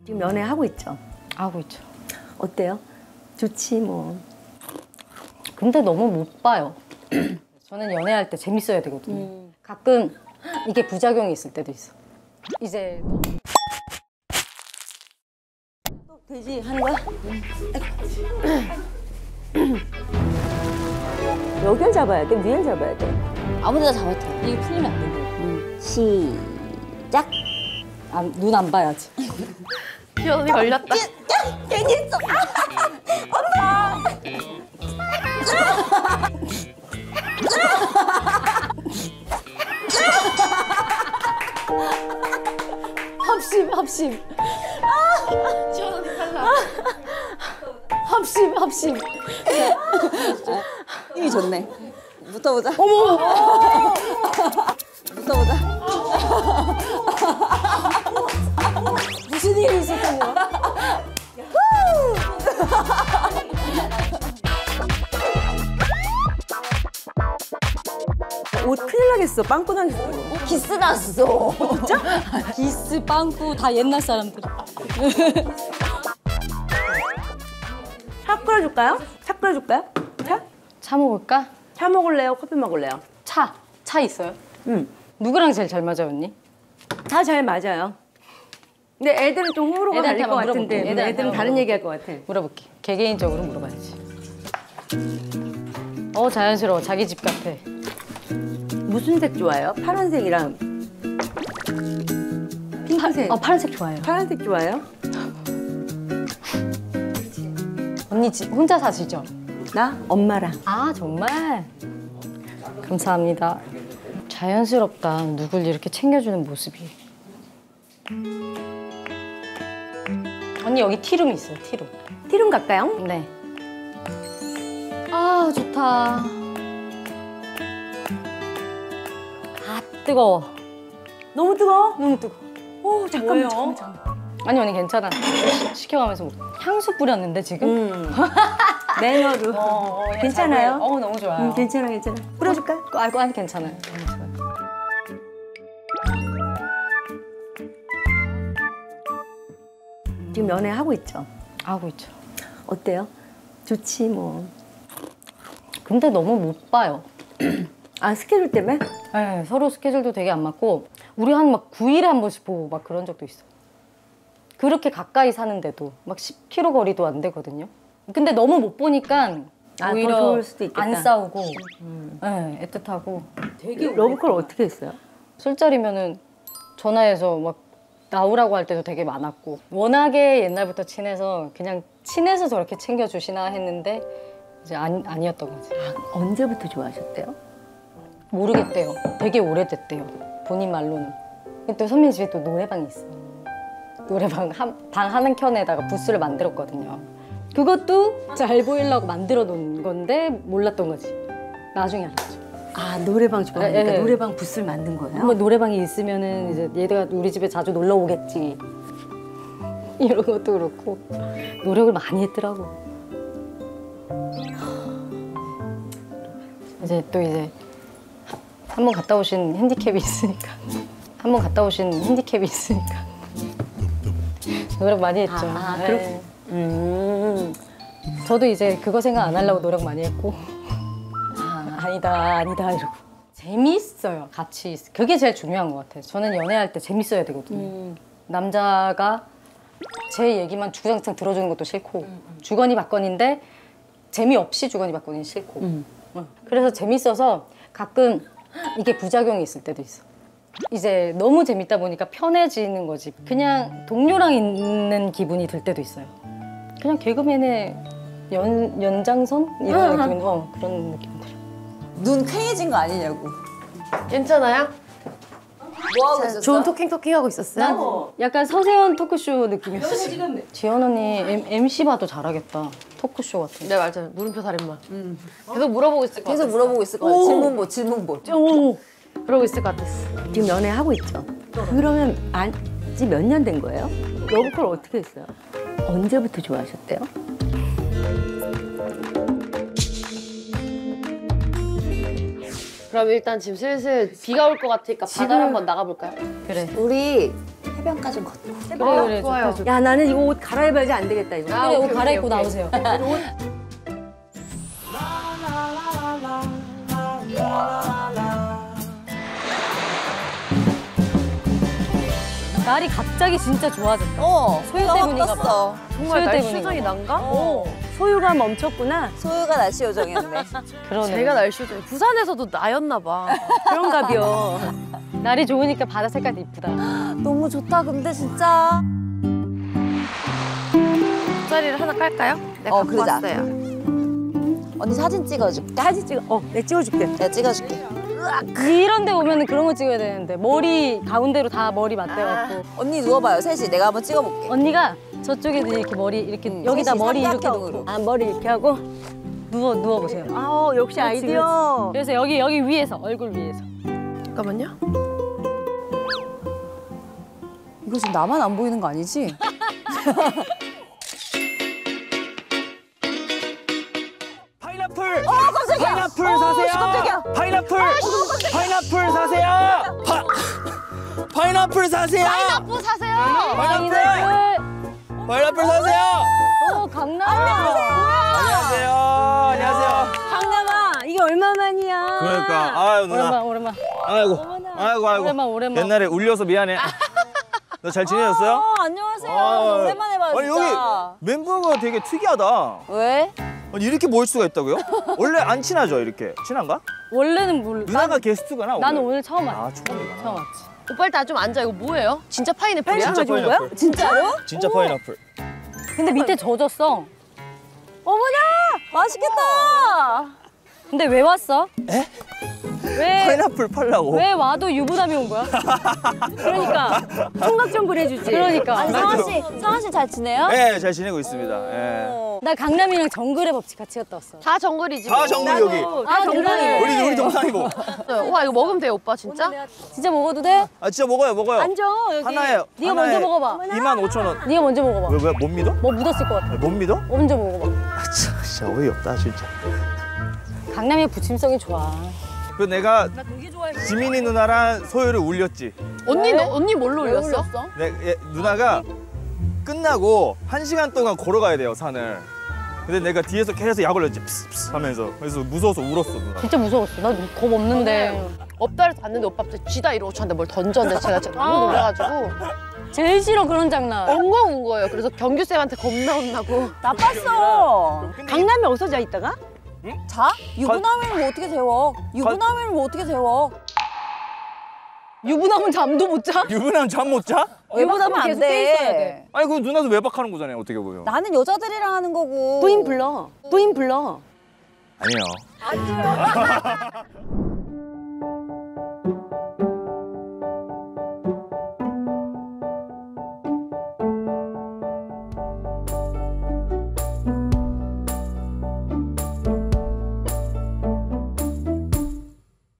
지금 연애하고 있죠? 하고 있죠. 어때요? 좋지 뭐. 근데 너무 못 봐요. 저는 연애할 때 재밌어야 되거든요. 가끔 이게 부작용이 있을 때도 있어. 이제 또 돼지 하는 거야? 여길 잡아야 돼? 위를 잡아야 돼? 아무데나 잡아도 돼. 이게 풀리면 안 된대요. 시작! 눈 안 봐야지. 지연이 걸렸다. 괜히 했어! 엄마! 합심. 지연 언니 탈락. 합심. 힘이 좋네. 붙어보자. 어머! 붙어보자. 무슨 일이 있었던 거야? 옷 큰일 나겠어. 빵꾸 나겠어. 기스 났어. 진짜? 기스, 빵꾸 다 옛날 사람들. 차 끓여줄까요? 차 끓여줄까요? 차? 차 먹을까? 차 먹을래요? 커피 먹을래요? 차 있어요? 응. 누구랑 제일 잘 맞아요, 언니? 다 잘 맞아요. 근데 애들은 좀 호불호가 애들한테 갈릴 것 한번 같은데 물어볼게. 애들한테 애들은 한번 다른 물어볼게. 얘기할 것 같아. 물어볼게. 개개인적으로 물어봐야지. 자연스러워. 자기 집 같아. 무슨 색 좋아해요? 파란색이랑 핑크색. 파란색 좋아해요. 파란색 좋아해요? 언니 혼자 사시죠? 나? 엄마랑. 아, 정말? 감사합니다. 자연스럽다. 누굴 이렇게 챙겨주는 모습이. 언니 여기 티룸이 있어요, 티룸. 티룸 갈까요? 네. 아, 좋다. 아, 뜨거워. 너무 뜨거워? 너무 뜨거워. 오, 잠깐만. 아니, 언니 괜찮아. 시켜가면서 향수 뿌렸는데, 지금? 매너로. 괜찮아요? 너무 좋아요. 괜찮아. 뿌려줄까? 아니, 괜찮아요. 너무 좋아요. 지금 연애하고 있죠? 하고 있죠. 어때요? 좋지 뭐. 근데 너무 못 봐요. 아, 스케줄 때문에? 네, 서로 스케줄도 되게 안 맞고 우리 한 막 9일에 한 번씩 보고 막 그런 적도 있어. 그렇게 가까이 사는데도 막 10km 거리도 안 되거든요. 근데 너무 못 보니까 더 오히려 좋을 수도 있겠다. 안 싸우고 네, 애틋하고 되게 러브콜 어떻게 했어요? 술자리면은 전화해서 막 나오라고 할 때도 되게 많았고 워낙에 옛날부터 친해서 그냥 친해서 저렇게 챙겨주시나 했는데 이제 아니었던 거지. 언제부터 좋아하셨대요? 모르겠대요. 되게 오래됐대요. 본인 말로는. 또 선배님 집에 또 노래방이 있어. 노래방 방 한 켠에다가 부스를 만들었거든요. 그것도 잘 보이려고 만들어 놓은 건데 몰랐던 거지. 나중에 알았죠. 아, 노래방 좋아하니까 네. 노래방 부스를 만든 거예요? 뭐 노래방이 있으면은 이제 얘가 우리 집에 자주 놀러 오겠지. 이런 것도 그렇고 노력을 많이 했더라고. 이제 한 번 갔다 오신 핸디캡이 있으니까 노력 많이 했죠. 네. 저도 이제 그거 생각 안 하려고 노력 많이 했고 아니다 이러고 재밌어요. 같이 그게 제일 중요한 것 같아요. 저는 연애할 때 재밌어야 되거든요. 남자가 제 얘기만 주구장창 들어주는 것도 싫고 주거니 받거니인데 재미없이 주거니 받거니 싫고 그래서 재밌어서 가끔 이게 부작용이 있을 때도 있어. 이제 너무 재밌다 보니까 편해지는 거지. 그냥 동료랑 있는 기분이 들 때도 있어요. 그냥 개그맨의 연장선? 이런 느낌인 그런 느낌 들어요. 눈 퀭해진 거 아니냐고. 괜찮아요? 뭐 하고 있었어? 좋은 토킹 하고 있었어요? 약간 서세원 토크쇼 느낌이었어. 지연 언니 MC 봐도 잘하겠다. 토크쇼 같은. 네, 맞아요. 물음표 살인마. 계속 물어보고 있을 것 계속 같았어. 물어보고 있을 거야. 질문보. 그러고 있을 것 같았어. 지금 연애하고 있죠? 그러면 지 몇 년 된 거예요? 러브콜 어떻게 했어요? 언제부터 좋아하셨대요? 그럼 일단 지금 슬슬 비가 올 것 같으니까 바다로 한번 나가볼까요? 그래. 우리 해변까지 걷고. 그래 좋아요. 좋다. 야 나는 이거 옷 갈아입어야지 안 되겠다 이거. 그래 옷 오케이, 갈아입고 오케이. 나오세요. 날이 갑자기 진짜 좋아졌다. 소유가 확 때문인가 떴어. 정말 소유 날씨 때문인가 요정이 난가? 소유가 멈췄구나. 소유가 날씨 요정이었네. 그러네. 제가 날씨 요정. 부산에서도 나였나 봐. 그런가벼. 날이 좋으니까 바다 색깔도 이쁘다. 너무 좋다. 근데 진짜. 돗자리를 하나 깔까요? 네, 갖고 그러자. 왔어요. 언니 사진 찍어줄게. 사진 찍어. 내가 찍어줄게. 내가 찍어줄게. 이런 데 오면 그런 거 찍어야 되는데 머리 가운데로 다 머리 맞대갖고 언니 누워봐요. 셋이. 내가 한번 찍어볼게. 언니가 저쪽에 이렇게 머리 이렇게 여기다 셋이 머리 이렇게 삼각형으로. 놓고 아 머리 이렇게 하고. 누워보세요. 역시 아이디어. 그래서 여기 위에서 얼굴 위에서. 잠깐만요. 이거 지금 나만 안 보이는 거 아니지? 파인애플! 파인애플 사세요! 깜짝이야. 파인애플! 파인애플 사세요! 파인애플 사세요! 파인애플 사세요. 파인애플! 파인애플 사세요! 강남. 안녕하세요. 안녕하세요. 강남아 이게 얼마만이야. 그러니까 아유 누나. 오랜만. 아이고. 아이고. 오랜만. 옛날에 울려서 미안해. 너 잘 지내셨어요? 안녕하세요. 아유. 오랜만에 봐요. 아니 진짜. 여기 멤버가 되게 특이하다. 왜? 아니 이렇게 모일 수가 있다고요? 원래 안 친하죠 이렇게? 친한가? 원래는 몰라. 누나가 게스트가나 오늘? 나는 오늘 처음 왔지. 아 처음이구나. 처음 왔지. 오빠 일단 좀 앉아. 이거 뭐예요? 진짜 파인애플이야? 진짜 가져온 거야? 파인애플. 진짜로? 진짜 파인애플. 근데 밑에 젖었어. 맛있겠다. 근데 왜 왔어? 에? 왜? 파인애플 팔라고. 왜 와도 유부남이 온 거야? 그러니까 총각 정글 해주지. 그러니까. 상한 씨 잘 지내요? 네, 잘 지내고 있습니다. 예. 나 강남이랑 정글의 법칙 같이 갔다 왔어. 다 정글이지. 다 정글 여기. 아, 정글이. 우리 동상이고. 와 이거 먹으면 돼요 오빠 진짜? 진짜 먹어도 돼? 아 진짜 먹어요. 앉아 여기. 하나에 네가 먼저 먹어봐. 25,000원. 네가 먼저 먹어봐. 왜 못 믿어? 뭐 묻었을 것 같아. 못 믿어? 먼저 먹어봐. 아 진짜 어이없다 진짜. 강남의 부침성이 좋아. 그 내가 지민이 누나랑 소유를 울렸지. 언니 뭘로 올렸어? 누나가 끝나고 1시간 동안 걸어가야 돼요 산을. 근데 내가 뒤에서 계속 약 올렸지 푸스 하면서. 그래서 무서워서 울었어 누나. 진짜 무서웠어. 나 겁 없는데. 없다 해서 봤는데 오빠 갑자기 쥐다 이러고 저한테 뭘 던졌는데 제가 진짜 너무 놀라가지고 제일 싫어 그런 장난. 엉엉 운 거예요. 그래서 경규쌤한테 겁나 혼나고 나빴어. 강남에 어디서 자 있다가? 자? 유부남이면 뭐 어떻게 재워? 유부남이면 뭐 어떻게 재워? 유부남은 잠도 못 자? 유부남 잠 못 자? 외박하면 안 계속 깨 있어야 돼. 돼. 아니 그 누나도 외박하는 거잖아요 어떻게 보면. 나는 여자들이랑 하는 거고. 부인 불러. 아니에요.